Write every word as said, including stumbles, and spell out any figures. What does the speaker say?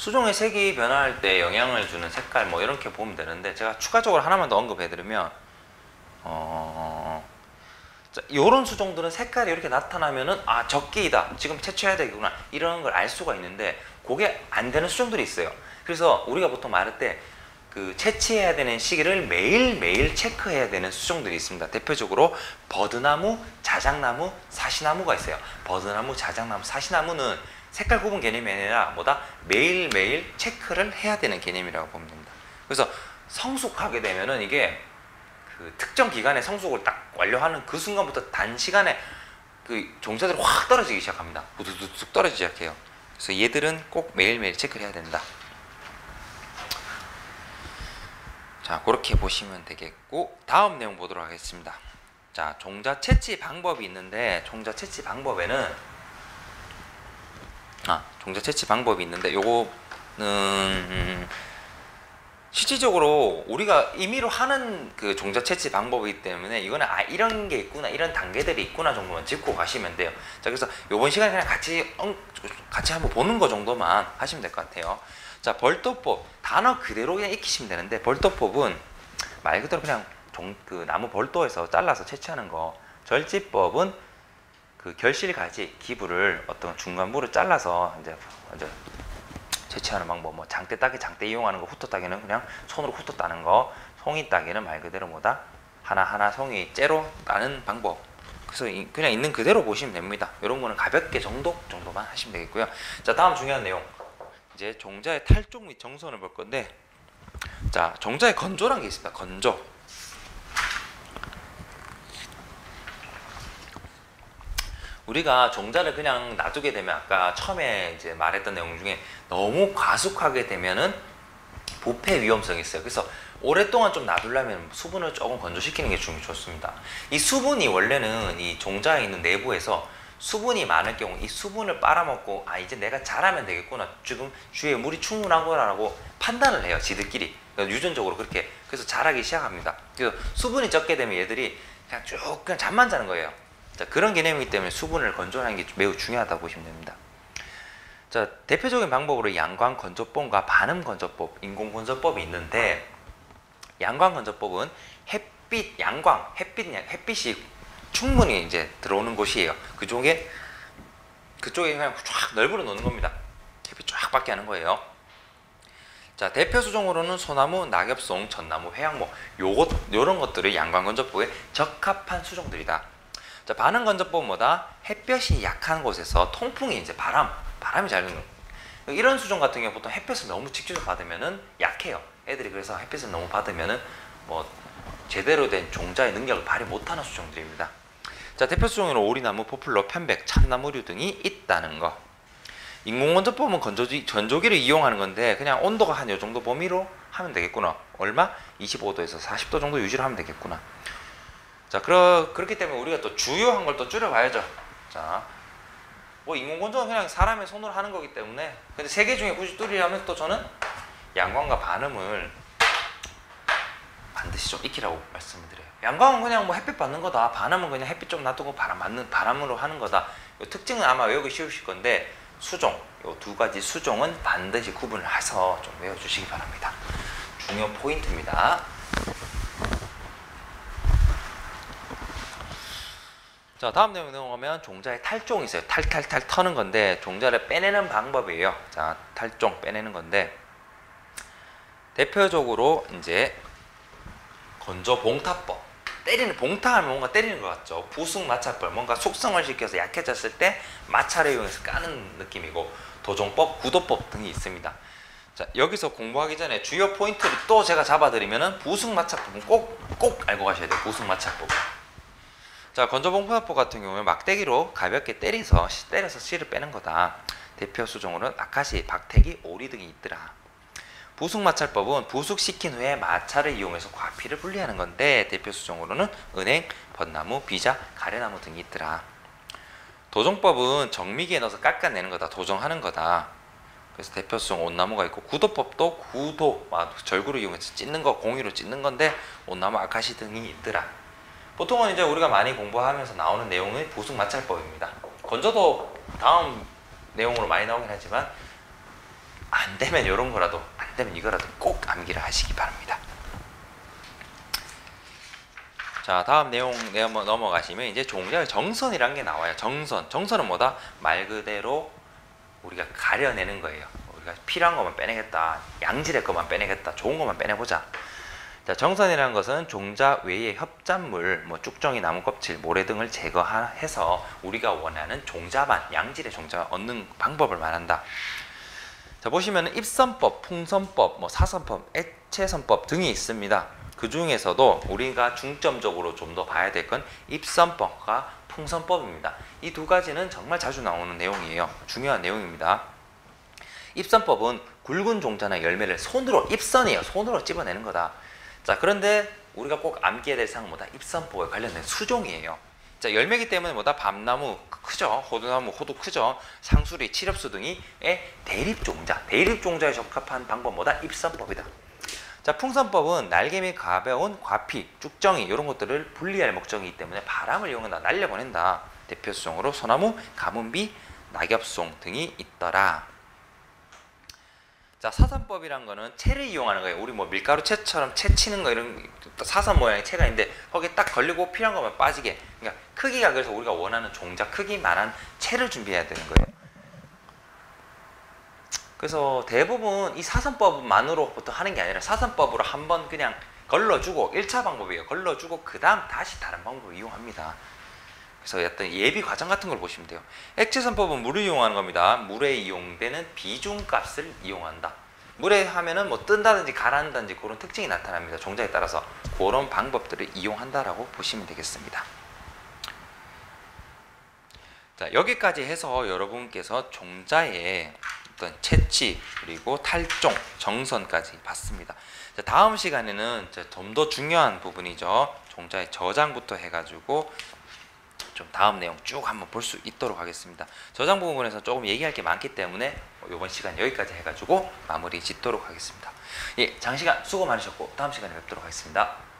수종의 색이 변화할 때 영향을 주는 색깔 뭐 이렇게 보면 되는데, 제가 추가적으로 하나만 더 언급해드리면 어... 이런 수종들은 색깔이 이렇게 나타나면은 아 적기이다, 지금 채취해야 되겠구나, 이런 걸 알 수가 있는데, 그게 안 되는 수종들이 있어요. 그래서 우리가 보통 말할 때 그 채취해야 되는 시기를 매일매일 체크해야 되는 수종들이 있습니다. 대표적으로 버드나무, 자작나무, 사시나무가 있어요. 버드나무, 자작나무, 사시나무는 색깔 구분 개념이 아니라 뭐다? 매일매일 체크를 해야 되는 개념이라고 보면 됩니다. 그래서 성숙하게 되면은 이게 그 특정 기간에 성숙을 딱 완료하는 그 순간부터 단시간에 그 종자들이 확 떨어지기 시작합니다. 우두둑 떨어지기 시작해요. 그래서 얘들은 꼭 매일매일 체크를 해야 된다. 자, 그렇게 보시면 되겠고, 다음 내용 보도록 하겠습니다. 자, 종자 채취 방법이 있는데, 종자 채취 방법에는 아, 종자 채취 방법이 있는데, 요거는 음, 실질적으로 우리가 임의로 하는 그 종자 채취 방법이기 때문에 이거는 아 이런 게 있구나, 이런 단계들이 있구나 정도만 짚고 가시면 돼요. 자, 그래서 요번 시간에 그냥 같이 같이 한번 보는 거 정도만 하시면 될 것 같아요. 자, 벌도법 단어 그대로 그냥 익히시면 되는데, 벌도법은 말 그대로 그냥 종, 그 나무 벌도에서 잘라서 채취하는 거. 절지법은 그 결실가지 기부를 어떤 중간부를 잘라서 이제 이제 채취하는 방법. 뭐 장대 따기, 장대 이용하는 거, 후토 따기는 그냥 손으로 후토 따는 거, 송이 따기는 말 그대로 뭐다? 하나하나 송이 째로 따는 방법. 그래서 그냥 있는 그대로 보시면 됩니다. 이런 거는 가볍게 정도 정도만 하시면 되겠고요. 자, 다음 중요한 내용. 이제 종자의 탈종 및 정선을 볼 건데, 자, 종자의 건조라는 게 있습니다. 건조. 우리가 종자를 그냥 놔두게 되면, 아까 처음에 이제 말했던 내용 중에 너무 과숙하게 되면은 부패 위험성이 있어요. 그래서 오랫동안 좀 놔두려면 수분을 조금 건조시키는 게 좀 좋습니다. 이 수분이 원래는 이 종자에 있는 내부에서 수분이 많을 경우 이 수분을 빨아먹고 아 이제 내가 자라면 되겠구나, 지금 주위에 물이 충분하구나라고 판단을 해요, 지들끼리. 그러니까 유전적으로 그렇게. 그래서 자라기 시작합니다. 그래서 수분이 적게 되면 얘들이 그냥 쭉 그냥 잠만 자는 거예요. 자, 그런 개념이기 때문에 수분을 건조하는 게 매우 중요하다고 보시면 됩니다. 자, 대표적인 방법으로 양광 건조법과 반음 건조법, 인공 건조법이 있는데, 양광 건조법은 햇빛, 양광, 햇빛, 햇빛이 충분히 이제 들어오는 곳이에요. 그쪽에 그쪽에 그냥 쫙 널브러 놓는 겁니다. 햇빛 쫙 받게 하는 거예요. 자, 대표 수종으로는 소나무, 낙엽송, 전나무, 회양목, 요것 요런 것들을 양광 건조법에 적합한 수종들이다. 자, 반응 건조법은 뭐다? 햇볕이 약한 곳에서 통풍이 이제 바람, 바람이 잘 드는. 이런 수종 같은 경우 보통 햇볕을 너무 직접 받으면은 약해요. 애들이. 그래서 햇빛을 너무 받으면은 뭐 제대로 된 종자의 능력을 발휘 못하는 수종들입니다. 자, 대표 수종으로 오리나무, 포플러, 편백, 참나무류 등이 있다는 거. 인공건조법은 건조기, 건조기를 이용하는 건데, 그냥 온도가 한 요 정도 범위로 하면 되겠구나. 얼마? 이십오 도에서 사십 도 정도 유지를 하면 되겠구나. 자, 그러, 그렇기 때문에 우리가 또 주요한 걸 또 줄여봐야죠. 자, 뭐 인공건조는 그냥 사람의 손으로 하는 거기 때문에, 근데 세 개 중에 굳이 뚫으려면 또 저는 양광과 반음을 반드시 좀 익히라고 말씀을 드려요. 양광은 그냥 뭐 햇빛 받는 거다, 반음은 그냥 햇빛 좀 놔두고 바람 맞는 바람으로 하는 거다. 이 특징은 아마 외우기 쉬우실 건데, 수종, 이 두 가지 수종은 반드시 구분을 해서 좀 외워주시기 바랍니다. 중요 포인트입니다. 자, 다음 내용 넘어가면 종자의 탈종이 있어요. 탈탈탈 터는 건데, 종자를 빼내는 방법이에요. 자, 탈종 빼내는 건데, 대표적으로 이제 건조 봉타법. 때리는, 봉타하면 뭔가 때리는 것 같죠. 부숙 마찰법, 뭔가 숙성을 시켜서 약해졌을 때 마찰을 이용해서 까는 느낌이고, 도종법, 구도법 등이 있습니다. 자, 여기서 공부하기 전에 주요 포인트를 또 제가 잡아드리면은 부숙 마찰법은 꼭, 꼭 알고 가셔야 돼요. 부숙 마찰법. 자, 건조 봉타법 같은 경우에 막대기로 가볍게 때려서, 때려서 씨를 빼는 거다. 대표 수종으로는 아카시, 박태기, 오리 등이 있더라. 부숙마찰법은 부숙시킨 후에 마찰을 이용해서 과피를 분리하는 건데, 대표 수종으로는 은행, 벚나무, 비자, 가래나무 등이 있더라. 도종법은 정미기에 넣어서 깎아내는 거다, 도정하는 거다. 그래서 대표 수종 온나무가 있고, 구도법도 구도, 절구를 이용해서 찢는 거, 공이로 찢는 건데, 온나무, 아카시 등이 있더라. 보통은 이제 우리가 많이 공부하면서 나오는 내용은 부숙마찰법입니다. 건조도 다음 내용으로 많이 나오긴 하지만, 안 되면 이런 거라도, 안 되면 이거라도 꼭 암기를 하시기 바랍니다. 자, 다음 내용 내용 넘어가시면 이제 종자의 정선이라는 게 나와요. 정선. 정선은 뭐다? 말 그대로 우리가 가려내는 거예요. 우리가 필요한 것만 빼내겠다. 양질의 것만 빼내겠다. 좋은 것만 빼내보자. 자, 정선이라는 것은 종자 외의 협작물, 뭐 쭉정이, 나무 껍질, 모래 등을 제거해서 우리가 원하는 종자만, 양질의 종자를 얻는 방법을 말한다. 자, 보시면 입선법, 풍선법, 뭐 사선법, 액체선법 등이 있습니다. 그 중에서도 우리가 중점적으로 좀 더 봐야 될 건 입선법과 풍선법입니다. 이 두 가지는 정말 자주 나오는 내용이에요. 중요한 내용입니다. 입선법은 굵은 종자나 열매를 손으로, 입선이에요. 손으로 찝어내는 거다. 자, 그런데 우리가 꼭 암기해야 될 사항은 뭐다? 입선법에 관련된 수종이에요. 자, 열매기 때문에 뭐다? 밤나무 크죠? 호두나무, 호두 크죠? 상수리, 칠엽수 등이 대립종자, 대립종자에 적합한 방법 뭐다? 입선법이다. 자, 풍선법은 날개 및 가벼운 과피, 쭉정이 이런 것들을 분리할 목적이기 때문에 바람을 이용한다, 날려보낸다. 대표 수종으로 소나무, 가뭄비, 낙엽송 등이 있더라. 자, 사선법이란 거는 채를 이용하는 거예요. 우리 뭐 밀가루 채처럼 채 치는 거 이런 사선 모양의 채가 있는데 거기에 딱 걸리고 필요한 것만 빠지게. 그러니까 크기가 그래서 우리가 원하는 종자 크기만한 채를 준비해야 되는 거예요. 그래서 대부분 이 사선법만으로부터 하는 게 아니라 사선법으로 한번 그냥 걸러주고, 일 차 방법이에요. 걸러주고 그 다음 다시 다른 방법을 이용합니다. 그래서 어떤 예비 과정 같은 걸 보시면 돼요. 액체선법은 물을 이용하는 겁니다. 물에 이용되는 비중값을 이용한다. 물에 하면은 뭐 뜬다든지 가라앉는다든지 그런 특징이 나타납니다. 종자에 따라서 그런 방법들을 이용한다라고 보시면 되겠습니다. 자, 여기까지 해서 여러분께서 종자의 어떤 채취 그리고 탈종, 정선까지 봤습니다. 자, 다음 시간에는 좀 더 중요한 부분이죠. 종자의 저장부터 해가지고 좀 다음 내용 쭉 한번 볼 수 있도록 하겠습니다. 저장 부분에서 조금 얘기할 게 많기 때문에 이번 시간 여기까지 해가지고 마무리 짓도록 하겠습니다. 예, 장시간 수고 많으셨고 다음 시간에 뵙도록 하겠습니다.